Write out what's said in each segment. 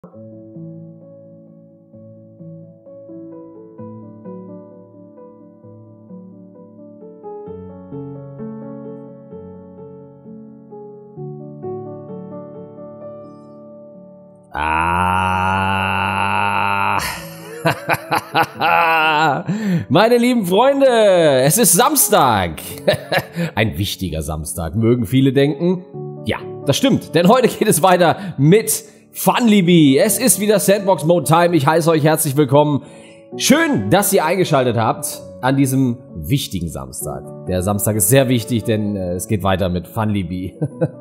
Meine lieben Freunde, es ist Samstag. Ein wichtiger Samstag, mögen viele denken. Ja, das stimmt, denn heute geht es weiter mit Funlibee. Es ist wieder Sandbox Mode Time. Ich heiße euch herzlich willkommen. Schön, dass ihr eingeschaltet habt an diesem wichtigen Samstag. Der Samstag ist sehr wichtig, denn es geht weiter mit Funlibee.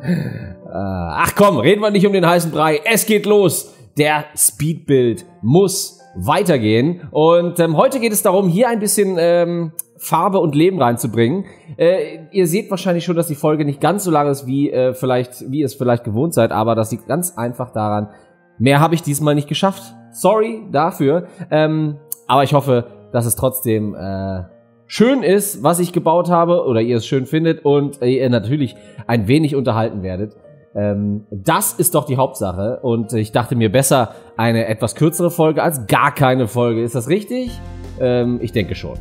Ach komm, reden wir nicht um den heißen Brei. Es geht los. Der Speedbuild muss weitergehen. Und heute geht es darum, hier ein bisschen Farbe und Leben reinzubringen. Ihr seht wahrscheinlich schon, dass die Folge nicht ganz so lang ist, wie ihr es vielleicht gewohnt seid, aber das liegt ganz einfach daran, mehr habe ich diesmal nicht geschafft. Sorry dafür. Aber ich hoffe, dass es trotzdem schön ist, was ich gebaut habe, oder ihr es schön findet und ihr natürlich ein wenig unterhalten werdet. Das ist doch die Hauptsache und ich dachte mir, besser eine etwas kürzere Folge als gar keine Folge. Ist das richtig? Ich denke schon.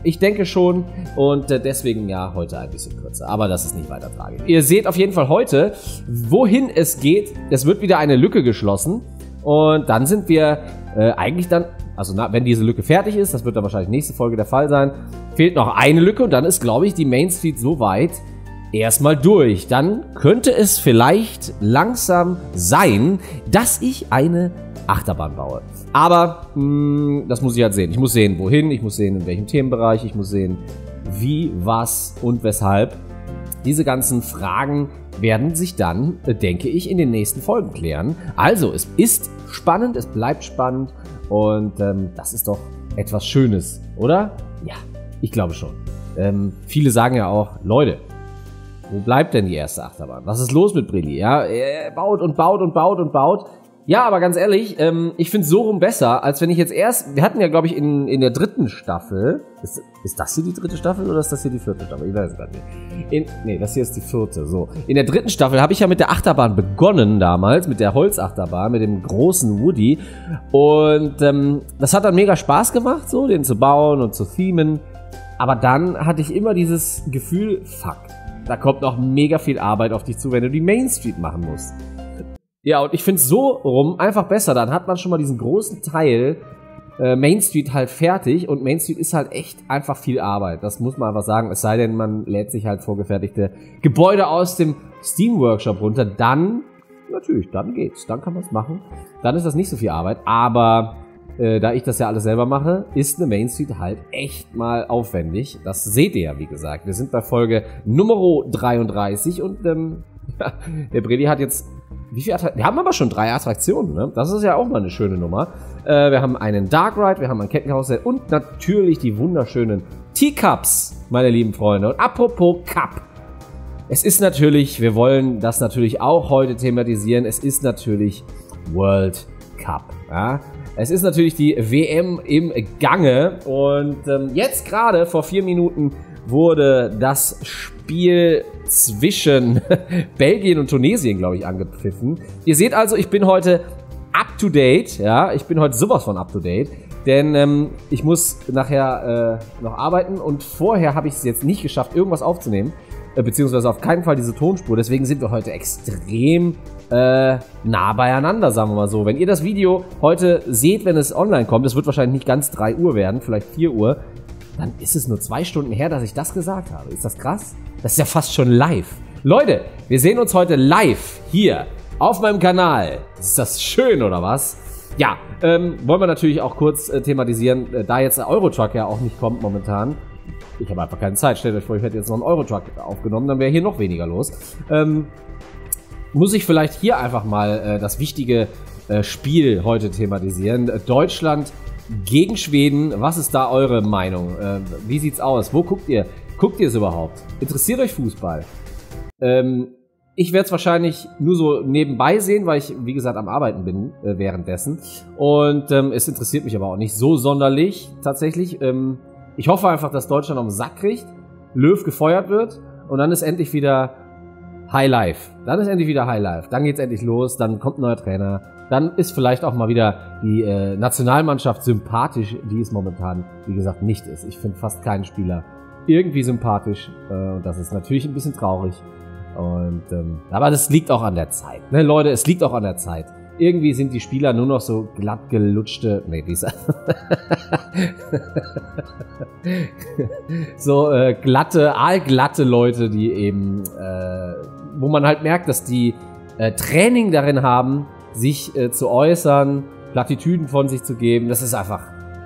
Und deswegen ja heute ein bisschen kürzer. Aber das ist nicht weiter tragisch. Ihr seht auf jeden Fall heute, wohin es geht. Es wird wieder eine Lücke geschlossen und dann sind wir eigentlich dann, also wenn diese Lücke fertig ist, das wird dann wahrscheinlich nächste Folge der Fall sein, fehlt noch eine Lücke und dann ist, glaube ich, die Main Street so weit, erstmal durch. Dann könnte es vielleicht langsam sein, dass ich eine Achterbahn baue. Aber das muss ich halt sehen. Ich muss sehen, wohin, ich muss sehen, in welchem Themenbereich, ich muss sehen, wie, was und weshalb. Diese ganzen Fragen werden sich dann, denke ich, in den nächsten Folgen klären. Also, es ist spannend, es bleibt spannend und das ist doch etwas Schönes, oder? Ja, ich glaube schon. Viele sagen ja auch, Leute, wo bleibt denn die erste Achterbahn? Was ist los mit Brilli? Ja, er baut und baut und baut und baut. Ja, aber ganz ehrlich, ich finde es so rum besser, als wenn ich jetzt erst, wir hatten ja, glaube ich, in der dritten Staffel, ist das hier die dritte Staffel oder ist das hier die vierte Staffel? Ich weiß es gar nicht. Nee, das hier ist die vierte, so. In der dritten Staffel habe ich ja mit der Achterbahn begonnen damals, mit der Holzachterbahn, mit dem großen Woody und das hat dann mega Spaß gemacht, so, den zu bauen und zu themen, aber dann hatte ich immer dieses Gefühl, fuck, da kommt noch mega viel Arbeit auf dich zu, wenn du die Main Street machen musst. Ja, und ich finde es so rum einfach besser. Dann hat man schon mal diesen großen Teil Main Street halt fertig. Und Main Street ist halt echt einfach viel Arbeit. Das muss man einfach sagen. Es sei denn, man lädt sich halt vorgefertigte Gebäude aus dem Steam Workshop runter. Dann, natürlich, dann geht's. Dann kann man es machen. Dann ist das nicht so viel Arbeit. Aber da ich das ja alles selber mache, ist eine Main Street halt echt mal aufwendig. Das seht ihr ja, wie gesagt. Wir sind bei Folge Nummer 33 und der Bredi hat jetzt, wie viel wir haben aber schon 3 Attraktionen, ne? Das ist ja auch mal eine schöne Nummer. Wir haben einen Dark Ride, wir haben ein Kettenkarussell und natürlich die wunderschönen Teacups, meine lieben Freunde. Und apropos Cup. Es ist natürlich, wir wollen das natürlich auch heute thematisieren, es ist natürlich World Cup, ja? Es ist natürlich die WM im Gange und jetzt gerade vor 4 Minuten wurde das Spiel zwischen Belgien und Tunesien, glaube ich, angepfiffen. Ihr seht also, ich bin heute up to date, ja, ich bin heute sowas von up to date, denn ich muss nachher noch arbeiten und vorher habe ich es jetzt nicht geschafft, irgendwas aufzunehmen, beziehungsweise auf keinen Fall diese Tonspur, deswegen sind wir heute extrem nah beieinander, sagen wir mal so. Wenn ihr das Video heute seht, wenn es online kommt, es wird wahrscheinlich nicht ganz 3 Uhr werden, vielleicht 4 Uhr, dann ist es nur 2 Stunden her, dass ich das gesagt habe. Ist das krass? Das ist ja fast schon live. Leute, wir sehen uns heute live hier auf meinem Kanal. Ist das schön, oder was? Ja, wollen wir natürlich auch kurz thematisieren, da jetzt der Eurotruck ja auch nicht kommt momentan. Ich habe einfach keine Zeit. Stellt euch vor, ich hätte jetzt noch einen Eurotruck aufgenommen, dann wäre hier noch weniger los. Muss ich vielleicht hier einfach mal das wichtige Spiel heute thematisieren. Deutschland gegen Schweden. Was ist da eure Meinung? Wie sieht's aus? Wo guckt ihr? Guckt ihr es überhaupt? Interessiert euch Fußball? Ich werde es wahrscheinlich nur so nebenbei sehen, weil ich, wie gesagt, am Arbeiten bin währenddessen. Und es interessiert mich aber auch nicht so sonderlich tatsächlich. Ich hoffe einfach, dass Deutschland auf den Sack kriegt, Löw gefeuert wird und dann ist endlich wieder High Life. Dann ist endlich wieder High Life. Dann geht's endlich los, dann kommt ein neuer Trainer dann ist vielleicht auch mal wieder die Nationalmannschaft sympathisch, die es momentan, wie gesagt, nicht ist. Ich finde fast keinen Spieler irgendwie sympathisch und das ist natürlich ein bisschen traurig. Und aber das liegt auch an der Zeit. Ne, Leute, es liegt auch an der Zeit. Irgendwie sind die Spieler nur noch so glatt gelutschte, so aalglatte Leute, die eben, wo man halt merkt, dass die Training darin haben, sich zu äußern, Plattitüden von sich zu geben. Das ist einfach,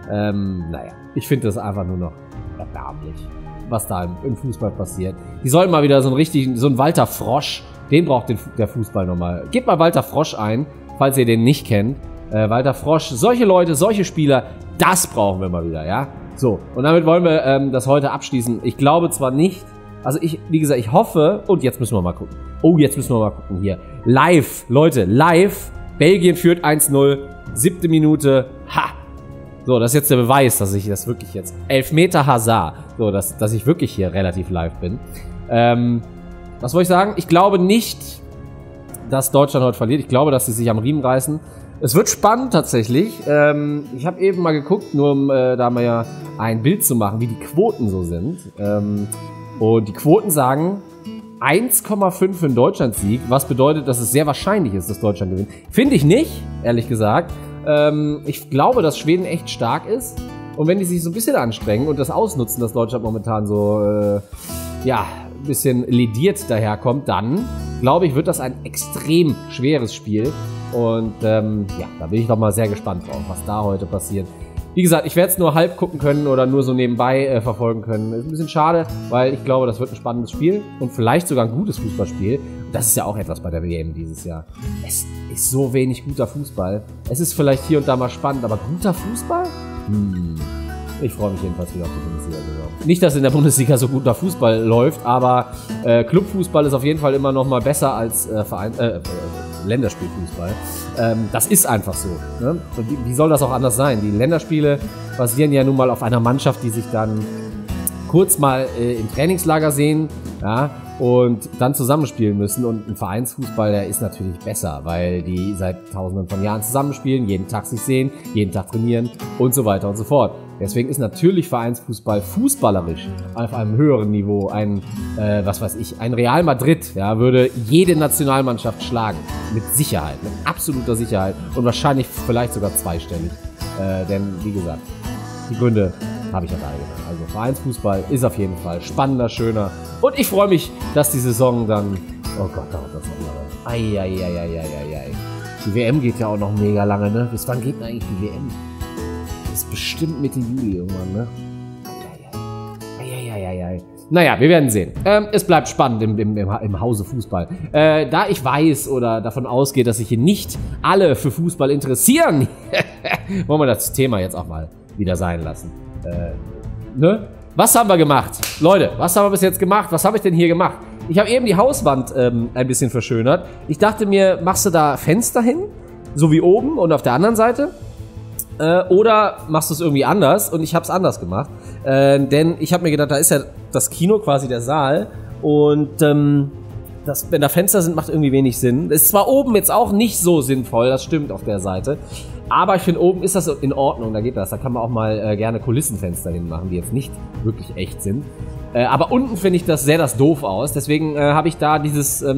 ich finde das einfach nur noch erbärmlich, was da im Fußball passiert. Die sollen mal wieder so einen Walter Frosch, den braucht der Fußball nochmal. Gebt mal Walter Frosch ein, falls ihr den nicht kennt. Walter Frosch, solche Leute, solche Spieler, das brauchen wir mal wieder, ja? So, und damit wollen wir das heute abschließen. Ich glaube zwar nicht, also wie gesagt, ich hoffe, und jetzt müssen wir mal gucken. Oh, jetzt müssen wir mal gucken hier. Live, Leute, live. Belgien führt 1-0, 7. Minute. Ha! So, das ist jetzt der Beweis, dass ich das wirklich jetzt... Elfmeter Hazard. So, dass ich wirklich hier relativ live bin. Was wollte ich sagen? Ich glaube nicht, dass Deutschland heute verliert. Ich glaube, dass sie sich am Riemen reißen. Es wird spannend tatsächlich. Ich habe eben mal geguckt, nur um da mal ja ein Bild zu machen, wie die Quoten so sind. Und die Quoten sagen 1,5 für einen Deutschlandsieg, was bedeutet, dass es sehr wahrscheinlich ist, dass Deutschland gewinnt. Finde ich nicht, ehrlich gesagt. Ich glaube, dass Schweden echt stark ist. Und wenn die sich so ein bisschen anstrengen und das ausnutzen, dass Deutschland momentan so, ein bisschen lediert daherkommt, dann, glaube ich, wird das ein extrem schweres Spiel. Und da bin ich doch mal sehr gespannt drauf, was da heute passiert. Wie gesagt, ich werde es nur halb gucken können oder nur so nebenbei verfolgen können. Ist ein bisschen schade, weil ich glaube, das wird ein spannendes Spiel und vielleicht sogar ein gutes Fußballspiel. Und das ist ja auch etwas bei der WM dieses Jahr. Es ist so wenig guter Fußball. Es ist vielleicht hier und da mal spannend, aber guter Fußball? Ich freue mich jedenfalls wieder auf die Bundesliga-Saison. Nicht, dass in der Bundesliga so guter Fußball läuft, aber Clubfußball ist auf jeden Fall immer noch mal besser als Länderspielfußball. Das ist einfach so. Ne? Wie soll das auch anders sein? Die Länderspiele basieren ja nun mal auf einer Mannschaft, die sich dann kurz mal im Trainingslager sehen, ja, und dann zusammenspielen müssen. Und ein Vereinsfußball, der ist natürlich besser, weil die seit Tausenden von Jahren zusammenspielen, jeden Tag sich sehen, jeden Tag trainieren und so weiter und so fort. Deswegen ist natürlich Vereinsfußball fußballerisch auf einem höheren Niveau. Ein Real Madrid, ja, würde jede Nationalmannschaft schlagen. Mit Sicherheit, mit absoluter Sicherheit. Und wahrscheinlich vielleicht sogar zweistellig. Denn, wie gesagt, die Gründe habe ich ja gerade genannt. Also Vereinsfußball ist auf jeden Fall spannender, schöner. Und ich freue mich, dass die Saison dann... Oh Gott, dauert das noch lange. Eieieiei. Die WM geht ja auch noch mega lange, ne? Bis wann geht denn eigentlich die WM? Das ist bestimmt Mitte Juli irgendwann, ne? Eieieiei. Naja, wir werden sehen. Es bleibt spannend im Hause Fußball. Da ich weiß oder davon ausgehe, dass sich hier nicht alle für Fußball interessieren, wollen wir das Thema jetzt auch mal wieder sein lassen. Ne? Was haben wir gemacht? Leute, was haben wir bis jetzt gemacht? Was habe ich denn hier gemacht? Ich habe eben die Hauswand ein bisschen verschönert. Ich dachte mir, machst du da Fenster hin? So wie oben und auf der anderen Seite? Oder machst du es irgendwie anders? Und ich habe es anders gemacht. Denn ich habe mir gedacht, da ist ja das Kino, quasi der Saal. Und wenn da Fenster sind, macht irgendwie wenig Sinn. Ist zwar oben jetzt auch nicht so sinnvoll, das stimmt auf der Seite. Aber ich finde, oben ist das in Ordnung, da geht das. Da kann man auch mal gerne Kulissenfenster hinmachen, die jetzt nicht wirklich echt sind. Aber unten finde ich, sähe das doof aus. Deswegen habe ich da diese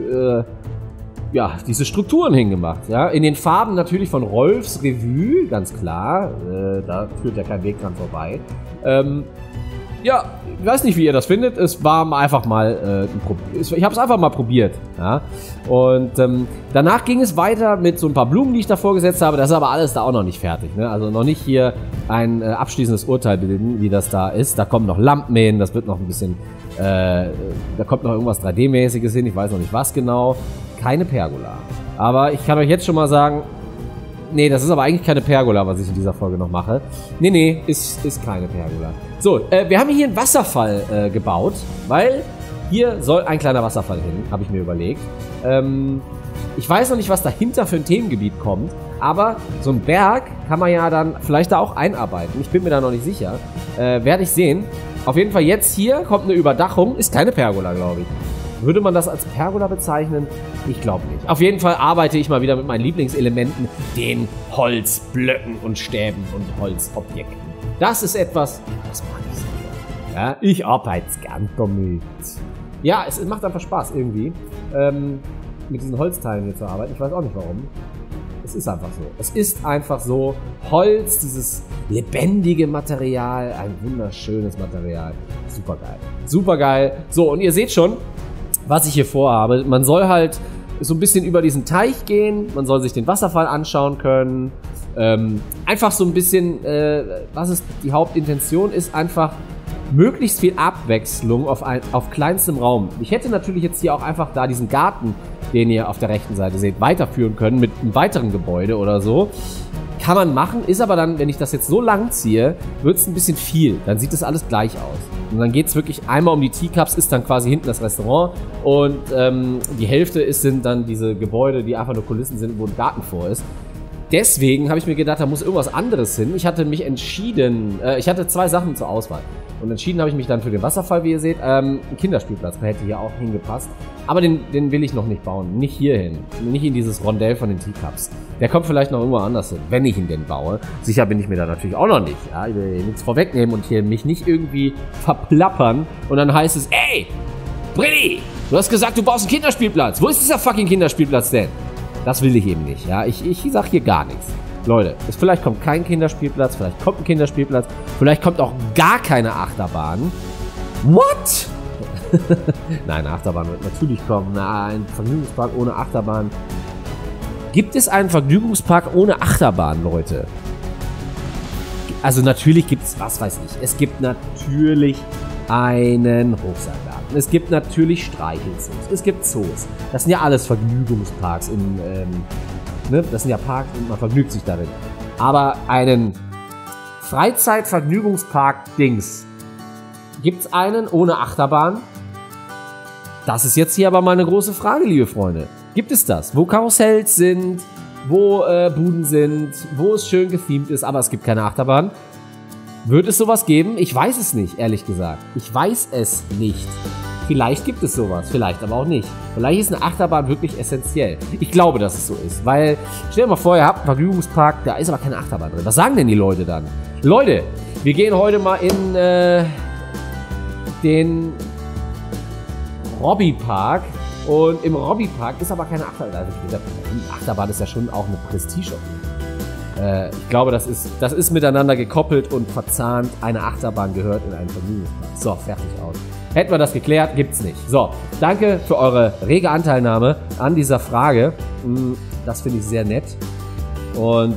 Strukturen hingemacht. Ja? In den Farben natürlich von Rolfs Revue, ganz klar. Da führt ja kein Weg dran vorbei. Ja, ich weiß nicht, wie ihr das findet. Es war einfach mal ich habe es einfach mal probiert. Ja? Und danach ging es weiter mit so ein paar Blumen, die ich davor gesetzt habe. Das ist aber alles da auch noch nicht fertig. Ne? Also noch nicht hier ein abschließendes Urteil bilden, wie das da ist. Da kommen noch Lampen hin, das wird noch ein bisschen... da kommt noch irgendwas 3D-mäßiges hin. Ich weiß noch nicht, was genau. Keine Pergola. Aber ich kann euch jetzt schon mal sagen... Nee, das ist aber eigentlich keine Pergola, was ich in dieser Folge noch mache. Nee, ist keine Pergola. So, wir haben hier einen Wasserfall gebaut, weil hier soll ein kleiner Wasserfall hin, habe ich mir überlegt. Ich weiß noch nicht, was dahinter für ein Themengebiet kommt, aber so ein Berg kann man ja dann vielleicht da auch einarbeiten. Ich bin mir da noch nicht sicher. Werde ich sehen. Auf jeden Fall jetzt hier kommt eine Überdachung. Ist keine Pergola, glaube ich. Würde man das als Pergola bezeichnen? Ich glaube nicht. Auf jeden Fall arbeite ich mal wieder mit meinen Lieblingselementen, den Holzblöcken und Stäben und Holzobjekten. Das ist etwas, das mag ich sehr. Ja, ich arbeite gern damit. Ja, es macht einfach Spaß irgendwie, mit diesen Holzteilen hier zu arbeiten. Ich weiß auch nicht warum. Es ist einfach so. Es ist einfach so. Holz, dieses lebendige Material, ein wunderschönes Material. Super geil. Super geil. So, und ihr seht schon, was ich hier vorhabe. Man soll halt so ein bisschen über diesen Teich gehen. Man soll sich den Wasserfall anschauen können. Einfach so ein bisschen, was ist die Hauptintention ist, einfach möglichst viel Abwechslung auf kleinstem Raum. Ich hätte natürlich jetzt hier auch einfach da diesen Garten, den ihr auf der rechten Seite seht, weiterführen können mit einem weiteren Gebäude oder so. Kann man machen, ist aber dann, wenn ich das jetzt so lang ziehe, wird es ein bisschen viel. Dann sieht das alles gleich aus. Und dann geht es wirklich einmal um die Teacups, ist dann quasi hinten das Restaurant und die Hälfte sind dann diese Gebäude, die einfach nur Kulissen sind, wo ein Garten vor ist. Deswegen habe ich mir gedacht, da muss irgendwas anderes hin. Ich hatte mich entschieden, ich hatte 2 Sachen zur Auswahl. Und entschieden habe ich mich dann für den Wasserfall, wie ihr seht. Ein Kinderspielplatz, der hätte hier auch hingepasst. Aber den will ich noch nicht bauen. Nicht hierhin. Nicht in dieses Rondell von den Teacups. Der kommt vielleicht noch irgendwo anders hin, wenn ich ihn denn baue. Sicher bin ich mir da natürlich auch noch nicht. Ja, ich will nichts vorwegnehmen und hier mich nicht irgendwie verplappern. Und dann heißt es, ey, Brilli, du hast gesagt, du baust einen Kinderspielplatz. Wo ist dieser fucking Kinderspielplatz denn? Das will ich eben nicht. Ja, ich sag hier gar nichts. Leute, vielleicht kommt kein Kinderspielplatz, vielleicht kommt ein Kinderspielplatz, vielleicht kommt auch gar keine Achterbahn. What? Nein, eine Achterbahn wird natürlich kommen. Ein Vergnügungspark ohne Achterbahn. Gibt es einen Vergnügungspark ohne Achterbahn, Leute? Also natürlich gibt es, was weiß ich, es gibt natürlich einen Hochseilgarten. Es gibt natürlich Streichelzoos. Es gibt Zoos. Das sind ja alles Vergnügungsparks das sind ja Parks und man vergnügt sich darin. Aber einen Freizeitvergnügungspark-Dings, gibt es einen ohne Achterbahn? Das ist jetzt hier aber mal eine große Frage, liebe Freunde. Gibt es das? Wo Karussells sind, wo Buden sind, wo es schön gethemed ist, aber es gibt keine Achterbahn? Wird es sowas geben? Ich weiß es nicht, ehrlich gesagt. Ich weiß es nicht. Vielleicht gibt es sowas, vielleicht aber auch nicht. Vielleicht ist eine Achterbahn wirklich essentiell. Ich glaube, dass es so ist, weil, stell dir mal vor, ihr habt einen Vergnügungspark, da ist aber keine Achterbahn drin. Was sagen denn die Leute dann? Leute, wir gehen heute mal in den Robby-Park und im Robby-Park ist aber keine Achterbahn. Also, Achterbahn ist ja schon auch eine Prestige. Ich glaube, das ist miteinander gekoppelt und verzahnt. Eine Achterbahn gehört in einen Vergnügungspark. So, fertig aus. Hätten wir das geklärt, gibt's nicht. So, danke für eure rege Anteilnahme an dieser Frage. Das finde ich sehr nett. Und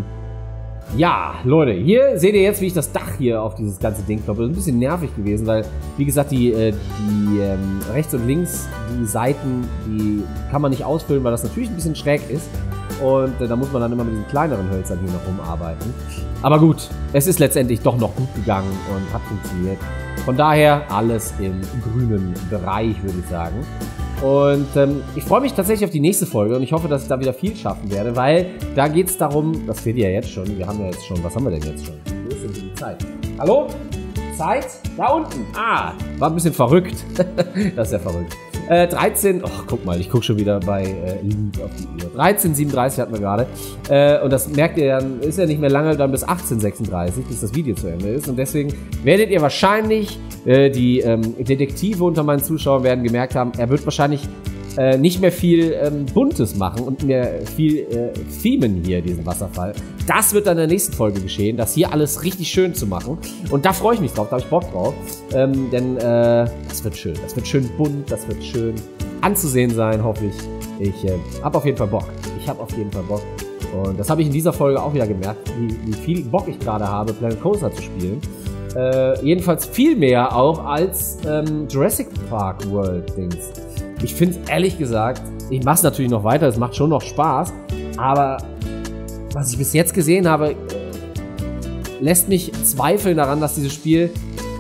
ja, Leute, hier seht ihr jetzt, wie ich das Dach hier auf dieses ganze Ding kloppe. Das ist ein bisschen nervig gewesen, weil, wie gesagt, die rechts und links, die Seiten, die kann man nicht ausfüllen, weil das natürlich ein bisschen schräg ist. Und da muss man dann immer mit diesen kleineren Hölzern hier noch rumarbeiten. Aber gut, es ist letztendlich doch noch gut gegangen und hat funktioniert. Von daher alles im grünen Bereich, würde ich sagen. Und ich freue mich tatsächlich auf die nächste Folge und ich hoffe, dass ich da wieder viel schaffen werde, weil da geht es darum, das seht ihr ja jetzt schon, wir haben ja jetzt schon, was haben wir denn jetzt schon? Wo ist denn die Zeit? Hallo? Zeit? Da unten. Ah, war ein bisschen verrückt. Das ist ja verrückt. 13, oh, guck mal, ich gucke schon wieder bei Lied auf die Uhr. 13:37 hatten wir gerade. Und das merkt ihr dann, ist ja nicht mehr lange, dann bis 18:36, bis das Video zu Ende ist. Und deswegen werdet ihr wahrscheinlich, die Detektive unter meinen Zuschauern werden gemerkt haben, er wird wahrscheinlich nicht mehr viel Buntes machen und mehr viel Themen hier, diesen Wasserfall. Das wird dann in der nächsten Folge geschehen, das hier alles richtig schön zu machen. Und da freue ich mich drauf, da habe ich Bock drauf. Denn das wird schön. Das wird schön bunt, das wird schön anzusehen sein, hoffe ich. Ich habe auf jeden Fall Bock. Ich habe auf jeden Fall Bock. Und das habe ich in dieser Folge auch wieder gemerkt, wie viel Bock ich gerade habe, Planet Coaster zu spielen. Jedenfalls viel mehr auch als Jurassic Park World Dings. Ich finde es ehrlich gesagt, ich mache es natürlich noch weiter, es macht schon noch Spaß, aber was ich bis jetzt gesehen habe, lässt mich zweifeln daran, dass dieses Spiel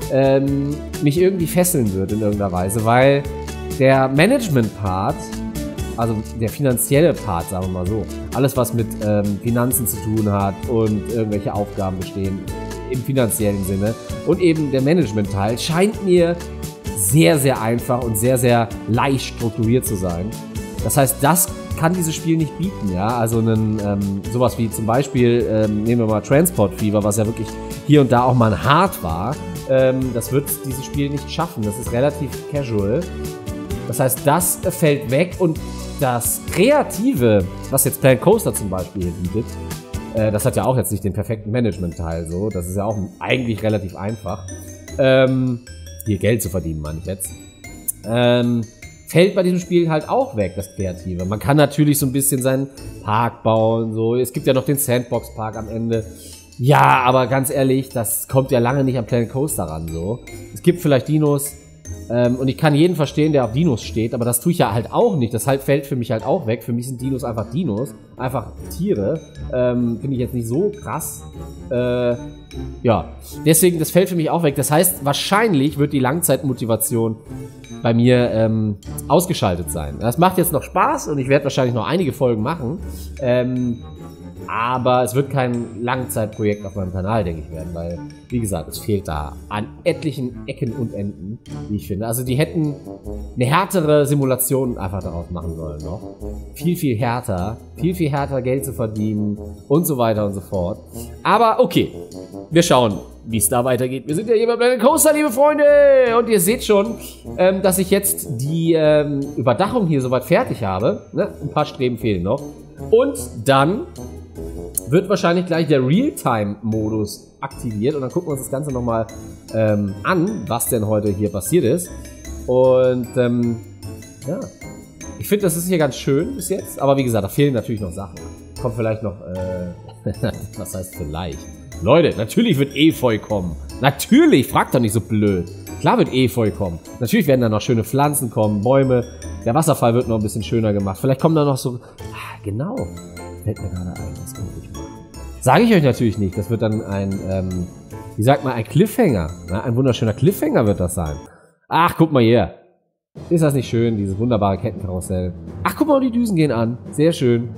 mich irgendwie fesseln wird in irgendeiner Weise, weil der Management-Part, also der finanzielle Part, sagen wir mal so, alles was mit Finanzen zu tun hat und irgendwelche Aufgaben bestehen im finanziellen Sinne und eben der Management-Teil scheint mir sehr, sehr einfach und sehr, sehr leicht strukturiert zu sein. Das heißt, das kann dieses Spiel nicht bieten, ja. Also sowas wie zum Beispiel, nehmen wir mal Transport Fever, was ja wirklich hier und da auch mal ein Hard war. Das wird dieses Spiel nicht schaffen. Das ist relativ casual. Das heißt, das fällt weg und das Kreative, was jetzt Planet Coaster zum Beispiel hier bietet, das hat ja auch jetzt nicht den perfekten Management-Teil so. Das ist ja auch eigentlich relativ einfach. Hier Geld zu verdienen, meine ich jetzt. Fällt bei diesem Spiel halt auch weg, das Kreative. Man kann natürlich so ein bisschen seinen Park bauen, so. Es gibt ja noch den Sandbox-Park am Ende. Ja, aber ganz ehrlich, das kommt ja lange nicht am Planet Coaster ran, so. Es gibt vielleicht Dinos, und ich kann jeden verstehen, der auf Dinos steht, aber das tue ich ja halt auch nicht. Das halt fällt für mich halt auch weg. Für mich sind Dinos, einfach Tiere. Finde ich jetzt nicht so krass. Ja, deswegen, das fällt für mich auch weg. Das heißt, wahrscheinlich wird die Langzeitmotivation bei mir ausgeschaltet sein. Das macht jetzt noch Spaß und ich werde wahrscheinlich noch einige Folgen machen. Aber es wird kein Langzeitprojekt auf meinem Kanal, denke ich, werden, weil, wie gesagt, es fehlt da an etlichen Ecken und Enden, wie ich finde. Also die hätten eine härtere Simulation einfach daraus machen sollen noch. Viel, viel härter Geld zu verdienen und so weiter und so fort. Aber okay, wir schauen, wie es da weitergeht. Wir sind ja hier bei Planet Coaster, liebe Freunde! Und ihr seht schon, dass ich jetzt die Überdachung hier soweit fertig habe. Ne? Ein paar Streben fehlen noch. Und dann wird wahrscheinlich gleich der Realtime-Modus aktiviert. Und dann gucken wir uns das Ganze nochmal an, was denn heute hier passiert ist. Und ja, ich finde, das ist hier ganz schön bis jetzt. Aber wie gesagt, da fehlen natürlich noch Sachen. Kommt vielleicht noch, was heißt vielleicht? Leute, natürlich wird Efeu kommen. Natürlich, fragt doch nicht so blöd. Klar wird Efeu kommen. Natürlich werden da noch schöne Pflanzen kommen, Bäume. Der Wasserfall wird noch ein bisschen schöner gemacht. Vielleicht kommen da noch so... Ah, genau. Fällt mir gerade ein, das kann ich machen. Sage ich euch natürlich nicht. Das wird dann ein, wie sagt man, ein Cliffhanger. Na, ein wunderschöner Cliffhanger wird das sein. Ach, guck mal hier. Ist das nicht schön, dieses wunderbare Kettenkarussell? Ach, guck mal, die Düsen gehen an. Sehr schön.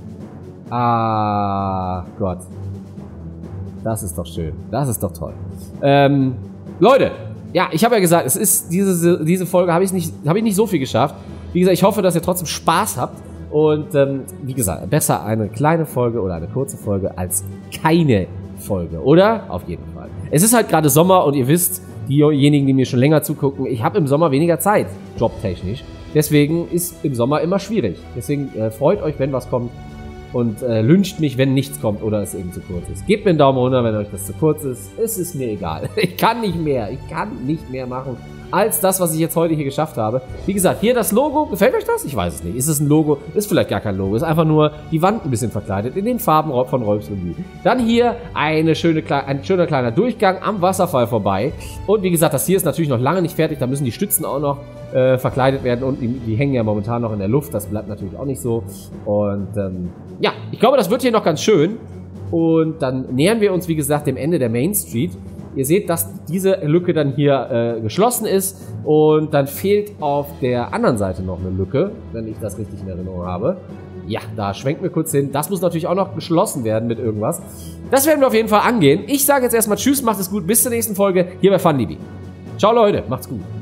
Ah, Gott. Das ist doch schön. Das ist doch toll. Leute, ja, ich habe ja gesagt, es ist diese Folge habe ich nicht so viel geschafft. Wie gesagt, ich hoffe, dass ihr trotzdem Spaß habt. Und wie gesagt, besser eine kleine Folge oder eine kurze Folge als keine Folge, oder? Auf jeden Fall. Es ist halt gerade Sommer und ihr wisst, diejenigen, die mir schon länger zugucken, ich habe im Sommer weniger Zeit, jobtechnisch. Deswegen ist im Sommer immer schwierig. Deswegen freut euch, wenn was kommt. Und lyncht mich, wenn nichts kommt oder es eben zu kurz ist. Gebt mir einen Daumen runter, wenn euch das zu kurz ist. Es ist mir egal. Ich kann nicht mehr. Ich kann nicht mehr machen als das, was ich jetzt heute hier geschafft habe. Wie gesagt, hier das Logo. Gefällt euch das? Ich weiß es nicht. Ist es ein Logo? Ist vielleicht gar kein Logo. Ist einfach nur die Wand ein bisschen verkleidet in den Farben von Rolfs Revue. Dann hier ein schöner kleiner Durchgang am Wasserfall vorbei. Und wie gesagt, das hier ist natürlich noch lange nicht fertig. Da müssen die Stützen auch noch verkleidet werden. Und die hängen ja momentan noch in der Luft. Das bleibt natürlich auch nicht so. Und ja, ich glaube, das wird hier noch ganz schön. Und dann nähern wir uns, wie gesagt, dem Ende der Main Street. Ihr seht, dass diese Lücke dann hier geschlossen ist. Und dann fehlt auf der anderen Seite noch eine Lücke, wenn ich das richtig in Erinnerung habe. Ja, da schwenken wir kurz hin. Das muss natürlich auch noch geschlossen werden mit irgendwas. Das werden wir auf jeden Fall angehen. Ich sage jetzt erstmal Tschüss, macht es gut. Bis zur nächsten Folge hier bei Funlibi. Ciao Leute, macht's gut.